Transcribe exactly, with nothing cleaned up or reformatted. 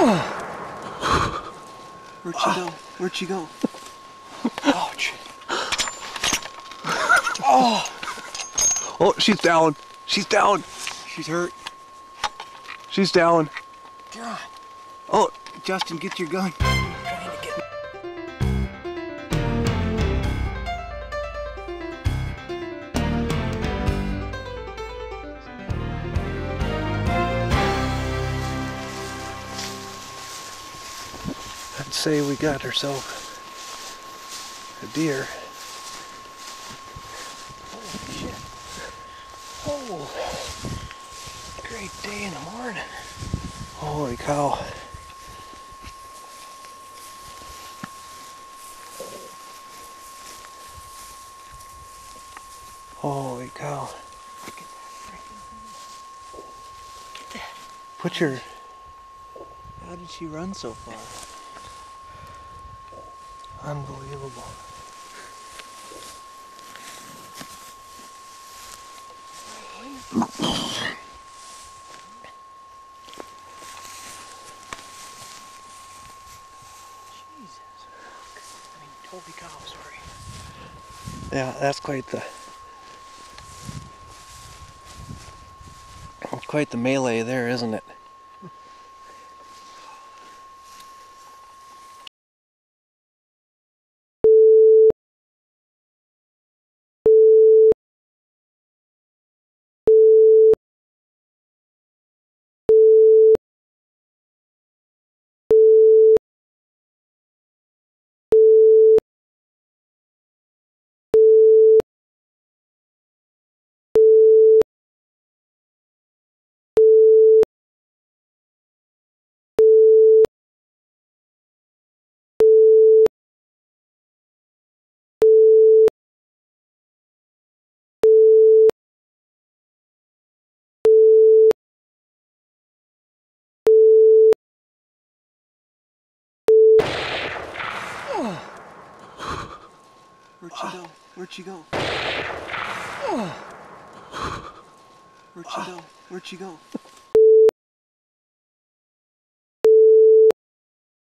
Where'd she go? Where'd she go? Ouch. Oh! Oh, she's down. She's down. She's hurt. She's down. God. Oh, Justin, get your gun. I'd say we got ourselves a deer. Holy shit. Oh, great day in the morning. Holy cow. Holy cow. Look at that freaking thing. Look at that. Put your... How did she run so far? Unbelievable. Jesus. I mean, holy cow, sorry. Yeah, that's quite the... quite the melee there, isn't it? Where'd she go? Where'd she go? Where'd she go? Where'd she go?